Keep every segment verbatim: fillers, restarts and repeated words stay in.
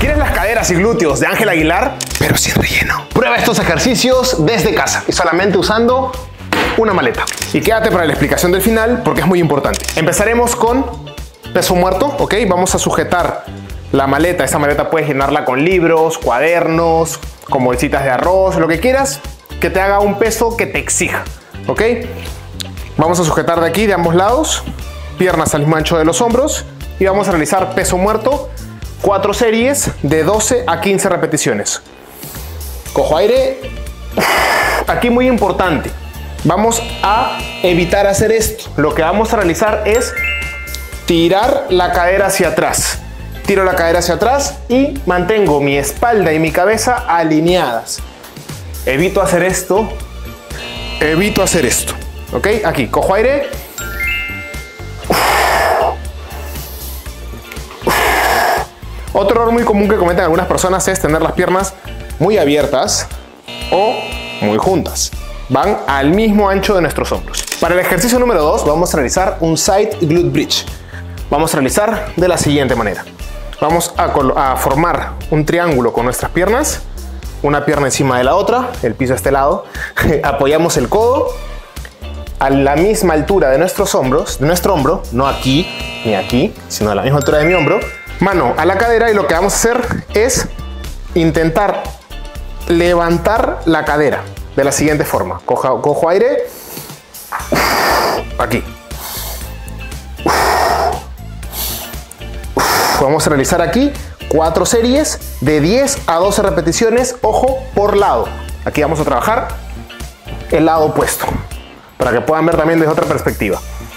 ¿Quieres las caderas y glúteos de Ángel Aguilar, pero sin relleno? Prueba estos ejercicios desde casa y solamente usando una maleta. Y quédate para la explicación del final porque es muy importante. Empezaremos con peso muerto, ¿ok? Vamos a sujetar la maleta. Esta maleta puedes llenarla con libros, cuadernos, con bolsitas de arroz, lo que quieras, que te haga un peso que te exija, ¿ok? Vamos a sujetar de aquí, de ambos lados, piernas al mismo ancho de los hombros y vamos a realizar peso muerto, cuatro series de doce a quince repeticiones. Cojo aire. Aquí muy importante, vamos a evitar hacer esto. Lo que vamos a realizar es tirar la cadera hacia atrás. Tiro la cadera hacia atrás y mantengo mi espalda y mi cabeza alineadas. Evito hacer esto. Evito hacer esto. ¿Ok? Aquí, cojo aire. Otro error muy común que cometen algunas personas es tener las piernas muy abiertas o muy juntas. Van al mismo ancho de nuestros hombros. Para el ejercicio número dos vamos a realizar un side glute bridge. Vamos a realizar de la siguiente manera. Vamos a, a formar un triángulo con nuestras piernas, una pierna encima de la otra, el piso a este lado. Apoyamos el codo a la misma altura de nuestros hombros, de nuestro hombro, no aquí ni aquí, sino a la misma altura de mi hombro. Mano a la cadera y lo que vamos a hacer es intentar levantar la cadera de la siguiente forma. Cojo, cojo aire. Aquí. Vamos a realizar aquí cuatro series de diez a doce repeticiones, ojo, por lado. Aquí vamos a trabajar el lado opuesto, para que puedan ver también desde otra perspectiva.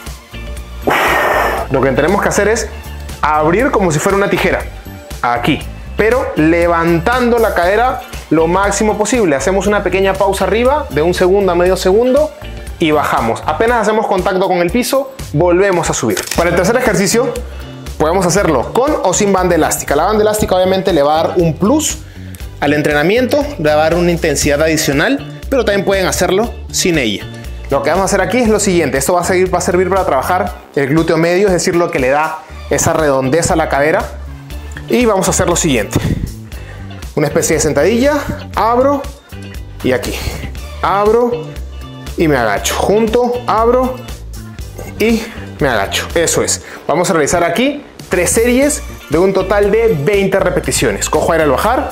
Lo que tenemos que hacer es abrir como si fuera una tijera, aquí, pero levantando la cadera lo máximo posible. Hacemos una pequeña pausa arriba de un segundo a medio segundo y bajamos. Apenas hacemos contacto con el piso, volvemos a subir. Para el tercer ejercicio, podemos hacerlo con o sin banda elástica. La banda elástica obviamente le va a dar un plus al entrenamiento, le va a dar una intensidad adicional, pero también pueden hacerlo sin ella. Lo que vamos a hacer aquí es lo siguiente. Esto va a, seguir, va a servir para trabajar el glúteo medio, es decir, lo que le da esa redondez a la cadera. Y vamos a hacer lo siguiente. Una especie de sentadilla. Abro y aquí. Abro y me agacho. Junto, abro y me agacho. Eso es. Vamos a realizar aquí tres series de un total de veinte repeticiones. Cojo aire al bajar.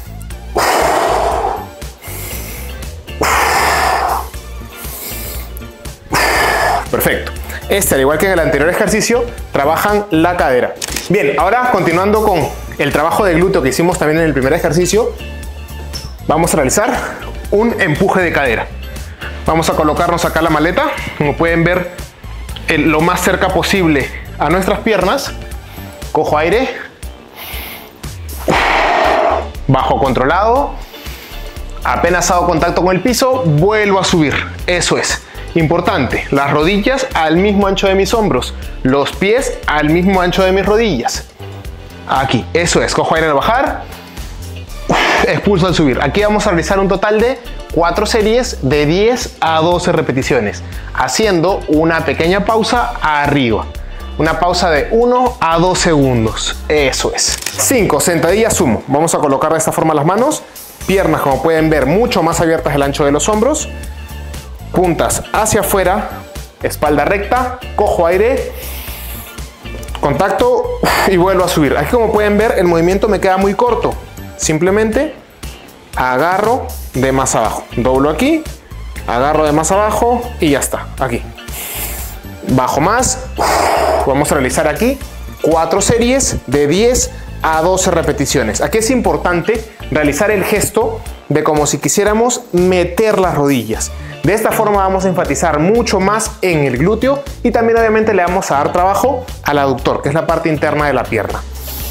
Perfecto. Este, al igual que en el anterior ejercicio, trabajan la cadera. Bien, ahora continuando con el trabajo de glúteo que hicimos también en el primer ejercicio, vamos a realizar un empuje de cadera. Vamos a colocarnos acá la maleta, como pueden ver, el, lo más cerca posible a nuestras piernas. Cojo aire. Bajo controlado. Apenas hago contacto con el piso, vuelvo a subir. Eso es. Importante, las rodillas al mismo ancho de mis hombros, los pies al mismo ancho de mis rodillas. Aquí, eso es, cojo aire al bajar, expulso al subir. Aquí vamos a realizar un total de cuatro series de diez a doce repeticiones, haciendo una pequeña pausa arriba. Una pausa de uno a dos segundos, eso es. cinco, sentadillas sumo. Vamos a colocar de esta forma las manos, piernas como pueden ver mucho más abiertas del ancho de los hombros. Puntas hacia afuera, espalda recta, cojo aire, contacto y vuelvo a subir. Aquí como pueden ver el movimiento me queda muy corto. Simplemente agarro de más abajo, doblo aquí, agarro de más abajo y ya está, aquí. Bajo más, vamos a realizar aquí cuatro series de diez a doce repeticiones. Aquí es importante realizar el gesto de como si quisiéramos meter las rodillas. De esta forma vamos a enfatizar mucho más en el glúteo y también obviamente le vamos a dar trabajo al aductor, que es la parte interna de la pierna.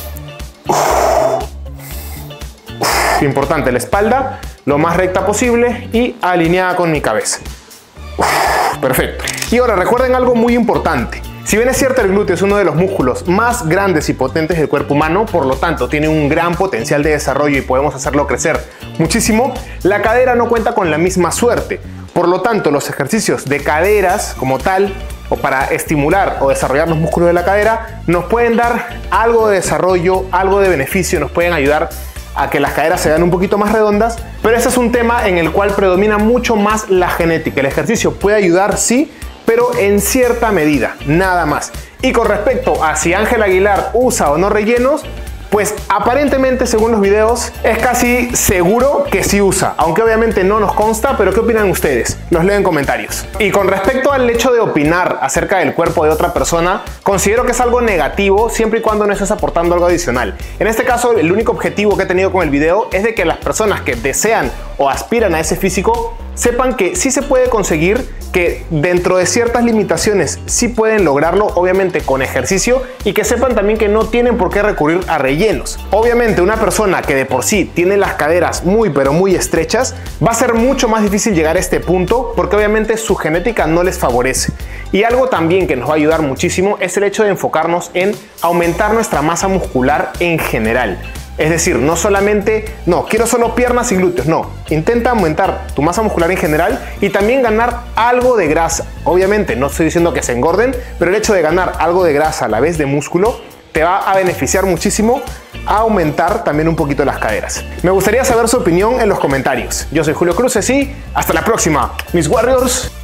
Importante, la espalda lo más recta posible y alineada con mi cabeza. Perfecto. Y ahora recuerden algo muy importante. Si bien es cierto, el glúteo es uno de los músculos más grandes y potentes del cuerpo humano, por lo tanto tiene un gran potencial de desarrollo y podemos hacerlo crecer muchísimo, la cadera no cuenta con la misma suerte. Por lo tanto, los ejercicios de caderas como tal o para estimular o desarrollar los músculos de la cadera, nos pueden dar algo de desarrollo, algo de beneficio, nos pueden ayudar a que las caderas se vean un poquito más redondas, pero ese es un tema en el cual predomina mucho más la genética. El ejercicio puede ayudar, sí, pero en cierta medida, nada más. Y con respecto a si Ángel Aguilar usa o no rellenos, pues aparentemente, según los videos, es casi seguro que sí usa, aunque obviamente no nos consta. Pero ¿qué opinan ustedes? Los leo en comentarios. Y con respecto al hecho de opinar acerca del cuerpo de otra persona, considero que es algo negativo siempre y cuando no estés aportando algo adicional. En este caso, el único objetivo que he tenido con el video es de que las personas que desean o aspiran a ese físico sepan que sí se puede conseguir, que dentro de ciertas limitaciones sí pueden lograrlo, obviamente con ejercicio, y que sepan también que no tienen por qué recurrir a rellenos. Obviamente una persona que de por sí tiene las caderas muy pero muy estrechas, va a ser mucho más difícil llegar a este punto porque obviamente su genética no les favorece. Y algo también que nos va a ayudar muchísimo es el hecho de enfocarnos en aumentar nuestra masa muscular en general. Es decir, no solamente, no, quiero solo piernas y glúteos, no. Intenta aumentar tu masa muscular en general y también ganar algo de grasa. Obviamente, no estoy diciendo que se engorden, pero el hecho de ganar algo de grasa a la vez de músculo te va a beneficiar muchísimo a aumentar también un poquito las caderas. Me gustaría saber su opinión en los comentarios. Yo soy Julio Cruces y hasta la próxima, mis Warriors.